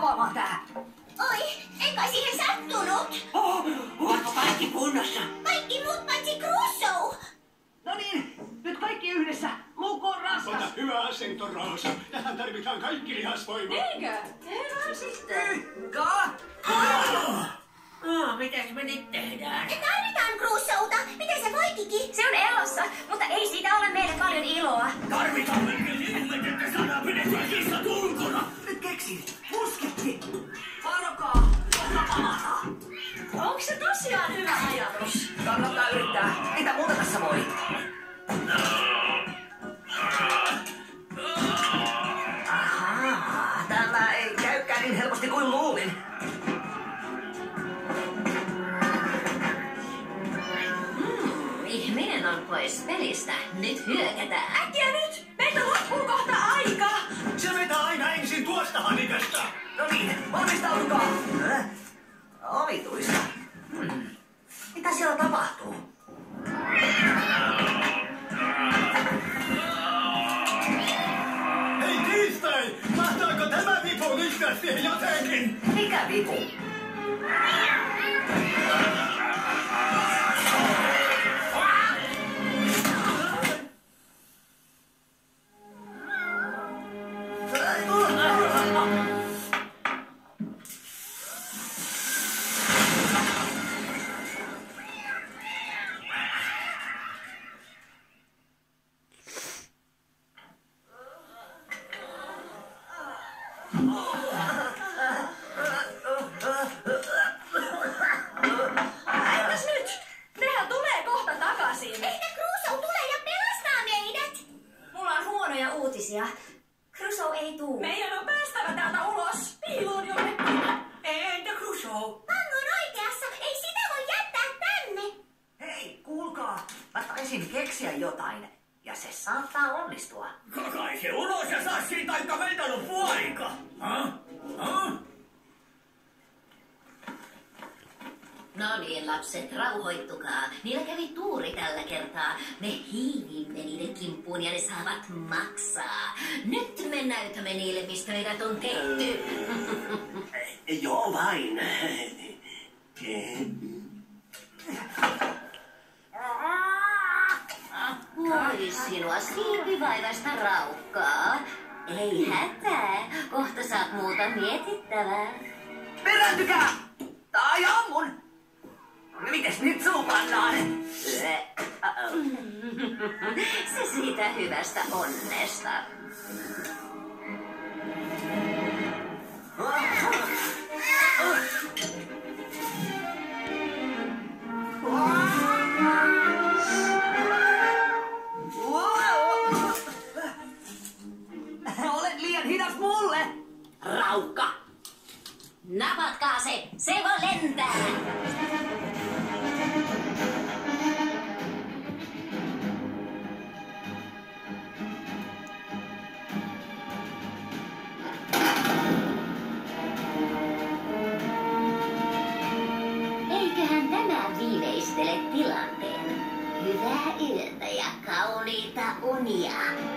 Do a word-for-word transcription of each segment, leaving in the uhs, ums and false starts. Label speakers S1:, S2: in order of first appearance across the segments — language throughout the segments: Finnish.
S1: avaamaan tää.
S2: Oi, en kai siihen sattunut.
S1: Oh, ovatko kaikki kunnossa?
S2: Kaikki muut paitsi Crusoe.
S1: No niin, nyt kaikki yhdessä. Luku on raskas.
S3: Ota hyvä asento, Roosa. Tähän tarvitaan kaikki lihasvoimat.
S1: Eikö? Herra sitten. Ka? Oh, mitäs me nyt tehdään?
S2: Me tarvitaan Crusoeta. Miten se voi, Kiki?
S4: Se on elossa, mutta ei siitä ole meille paljon iloa.
S3: Tarvitaan melkein ihmet, että saadaan pidettyä kissat ulkona.
S1: Nyt keksin. Musketti. Varokaa. Kohta palataan.
S4: Onko se tosiaan hyvä ajatus?
S1: Kannattaa yrittää. Mitä muuta tässä voi? Ahaa, tämä ei käykään niin helposti kuin luulin.
S4: Hmm, ihminen on pois pelistä. Nyt hyökätään.
S1: Äkkiä nyt! Meiltä loppuu kohta aika!
S3: Se vetää aina ensin tuosta hanikasta.
S1: No niin, valmistautukaa! Äh? Omituista. Hmm. Mitä siellä tapahtuu?
S3: Hei tiistai! Mahtaako tämä vipu lisätä siihen jotenkin?
S1: Mikä vipu?
S4: Entäs nyt? Nehän tulee kohta takaisin.
S2: Ehkä Crusoe tulee ja pelastaa meidät.
S4: Mulla on huonoja uutisia. Crusoe ei tuu.
S1: Meidän on päästävä täältä ulos! Piiloon jonnekin! Entä Crusoe?
S2: Pang on oikeassa. Ei sitä voi jättää tänne.
S1: Hei, kuulkaa! Mä taisin keksiä jotain. Ja se saattaa onnistua.
S3: Kakai se ulos ja saa siitä taikka meiltä loppuu aika. Huh? Huh?
S4: No niin, lapset, rauhoittukaa. Niillä kävi tuuri tällä kertaa. Me hiivimme niiden kimppuun ja ne saavat maksaa. Nyt me näytämme niille, mistä meidät on tehty.
S3: Joo vain.
S4: Voi sinua siipivaivasta raukkaa. Ei hätää, kohta saat muuta mietittävää.
S1: Perääntykää! Tai ammun! Mites nyt suu pannaan?
S4: Se siitä hyvästä onnesta.
S1: Olet liian hidas mulle!
S4: Raukka! Napatkaa se! Se voi lentää! Eiköhän tämä viimeistele tilanteen. Hyvää yötä ja kauniita unia!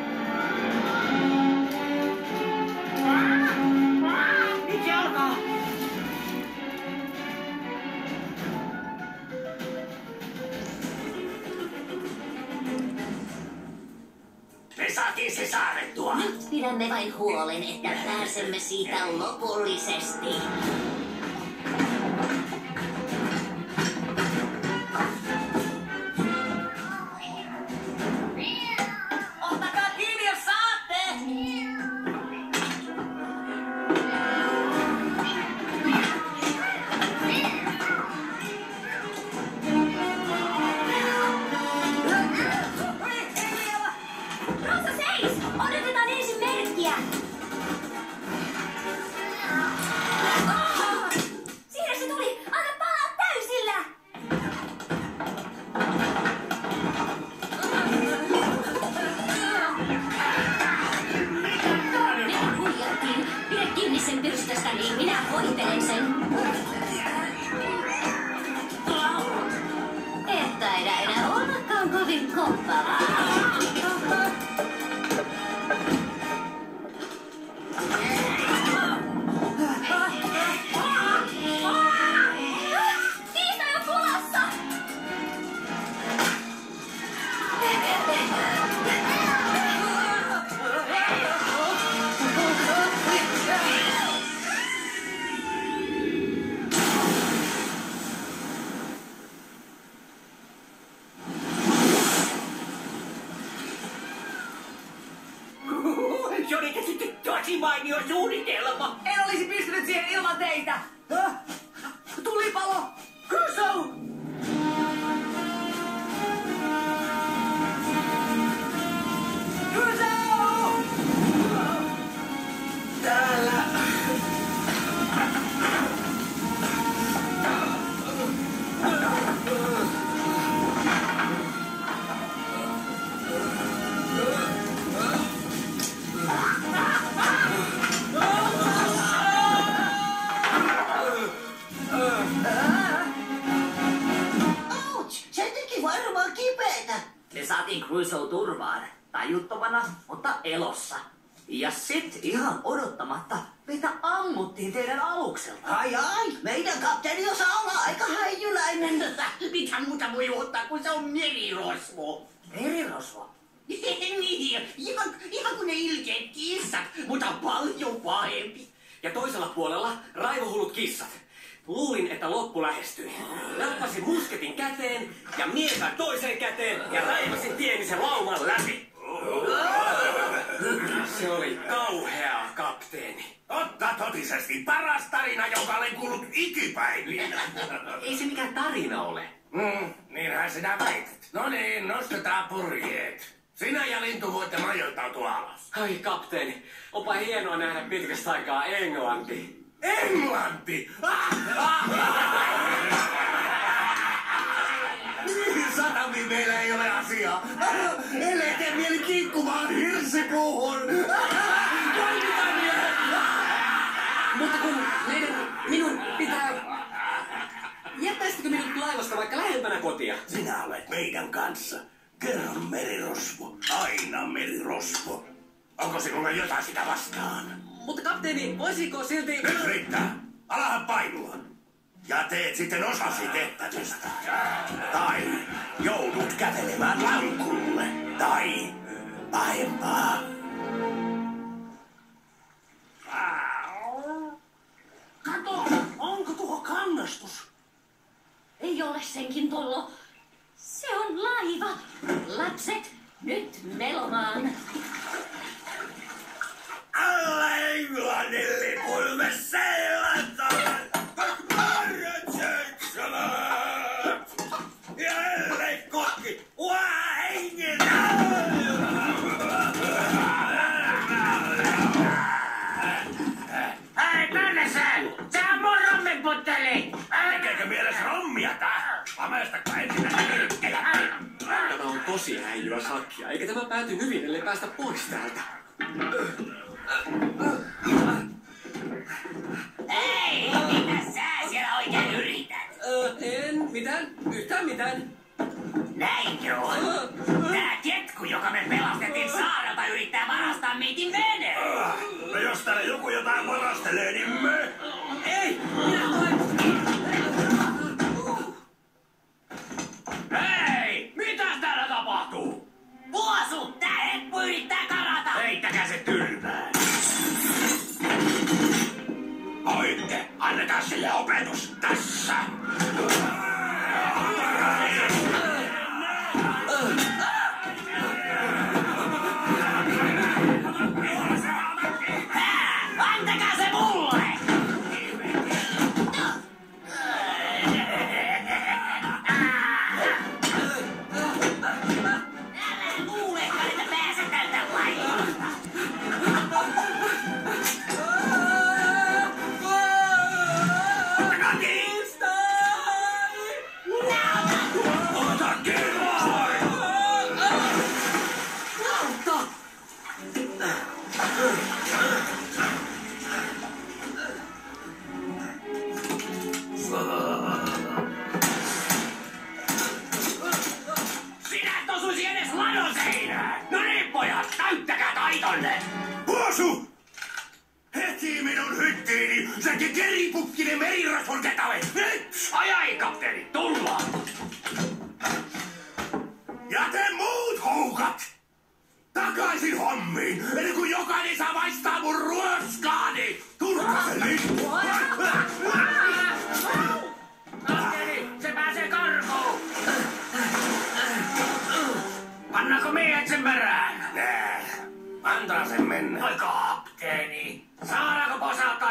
S1: Nyt se alkaa!
S3: Me saatiin se saarrettua.
S4: Nyt pidämme vain huolen, että pääsemme siitä lopullisesti.
S1: Ottakaa kiinni, jos saatte!
S4: Rosa, seis! Odotetaan ensin merkkiä! Oh! Siihen se tuli! Anna palaa täysillä! Nyt huijattiin. Pidä kiinni sen pyrstöstä, niin minä hoitelen sen. Et taida enää ollakaan kovin koppavaa.
S1: Ah!
S3: suunnitelma.
S1: En olisi pystynyt siihen ilman teitä. Häh? Tulipalo! Crusoe! Crusoe!
S3: Täällä.
S2: Ouch, se teki varmaan kipeätä.
S1: Me saatiin Crusoe turvaan. Tajuttomana, mutta elossa. Ja sit ihan odottamatta meitä ammuttiin teidän alukselta.
S2: Ai ai, meidän kapteeni osaa olla aika häijyläinen.
S3: Mitä muuta voi ottaa, kun se on merirosvo?
S1: Merirosvo.
S3: Niin, ihan, ihan kuin ne ilkeät kissat, mutta paljon pahempi. Ja toisella puolella raivohullut kissat. Luulin, että loppu lähestyi. Nappasin musketin käteen ja miekän toiseen käteen ja raivasin tieni sen lauman läpi. Se oli kauhea, kapteeni.
S5: Totta totisesti paras tarina, joka olen kuullut ikipäivinä.
S3: Ei se mikään tarina ole.
S5: Mm, niinhän sinä väität. No niin, nostetaan purjeet. Sinä ja lintu voitte majoittautua alas.
S3: Ai kapteeni, onpa hienoa nähdä pitkästä aikaa Englanti.
S5: Englanti! Satamiin meillä ei ole asiaa. Ellei tee mieli kiikkumaan hirsipuuhun.
S3: Mutta kun meidän, minun pitää... Jättäisitkö minut laivasta vaikka lähempänä kotia?
S5: Sinä olet meidän kanssa. Kerran merirosvo, aina merirosvo. Onko sinulla jotain sitä vastaan?
S3: Mutta kapteeni, voisiko silti...
S5: Nyt riittää. Alahan painua. Ja teet sitten osasi tehtävästä. Tai joudut kävelemään lankulle. Tai pahempaa. Kato, onko tuo kannastus?
S4: Ei ole senkin tollo. Se on laiva. Lapset, nyt melomaan.
S5: Alla Englannin lipuille seilataan! Ja ellei kokki, uaa hengitä!
S3: Hei, tänne sen! Se on mun romminputteli!
S5: Tekeekö mielessä rommia tää? Amestakko ensinnäkin yrkkejä?
S3: Tämä on tosi häijyä sakkia, eikä tämä pääty hyvin, ellei päästä pois täältä.
S2: Hei, mitä sä siellä oikein yrität?
S3: Öö, en mitään, yhtään mitään.
S2: Näinkö on? Tää ketku, joka me pelastettiin saarelta, yrittää varastaa meitin veneen.
S5: No jos täällä joku jotain varastelee, niin me...
S3: Ei, minä olen...
S5: Hei! Mitäs täällä tapahtuu?
S2: Vuosu, tää heppu yrittää karata.
S5: Heittäkää se tyrmään. Oitte, annetaan sille opetus tässä.
S2: Antakaa se mulle! Älä luulekaan, että pääset tältä laivalta.
S5: Ottakaa kiinni! Ota kiinni!
S2: Sinä et osuisi edes ladon seinään!
S5: No niin, pojat, täyttäkää taitonne! Vuosu! Heti minun hyttiini sekin keripukkinen merirosvon ketalle! Nyt!
S3: Ai ai, kapteeni, tullaan!
S5: Ja te muut houkat! Takaisin hommiin, ennen kuin jokainen saa maistaa mun ruoskaani! Turka se lippu!
S3: Kapteeni, se pääsee karkuun! Pannako meidät sen perään?
S5: Nää, antaa sen mennä.
S3: Oi kapteeni, saadaanko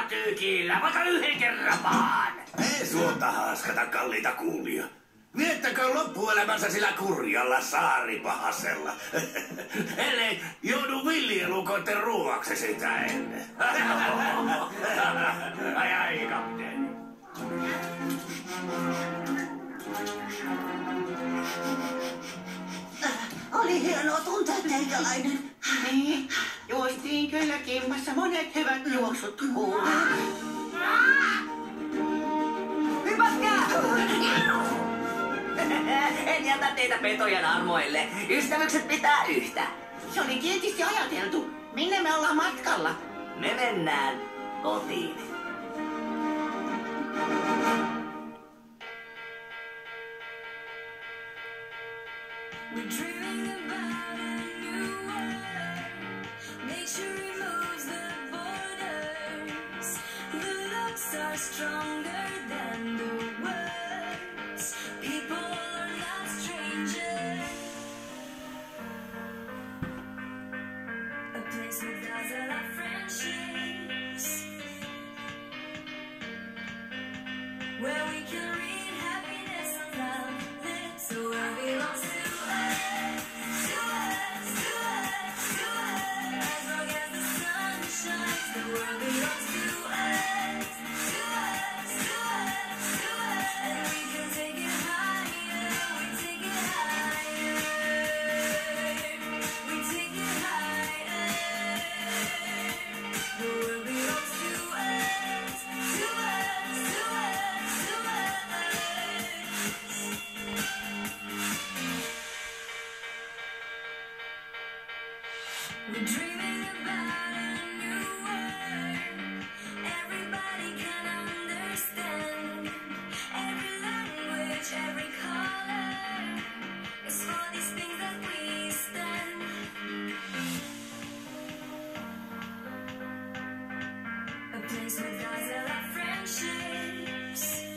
S2: tykillä, vaikka yhden kerran vaan.
S5: Ei suota haaskata, kalliita kuulija. Viettäkö loppuelämänsä sillä kurjalla saaripahasella. Ellei joudu villielukoiden ruuaksi sitä ennen. Ai ai, kapteeni.
S6: Oli hienoa tuntea teikäläinen.
S7: Niin, juostiin kyllä kimpassa monet hyvät juoksut kuulee.
S1: Hypätkää! En jätä teitä petojen armoille. Ystävykset pitää yhtä.
S7: Se oli tietysti ajateltu. Minne me ollaan matkalla?
S1: Me mennään kotiin.
S8: We're dreaming about a new world. Nature removes the borders. The looks are stronger than the words. People are not strangers. A place with dazzle of friendships, where we can read happiness and love. The world belongs to we're dreaming about a new world. Everybody can understand. Every language, every color is for these things that we stand. A place with dazzle of friendships,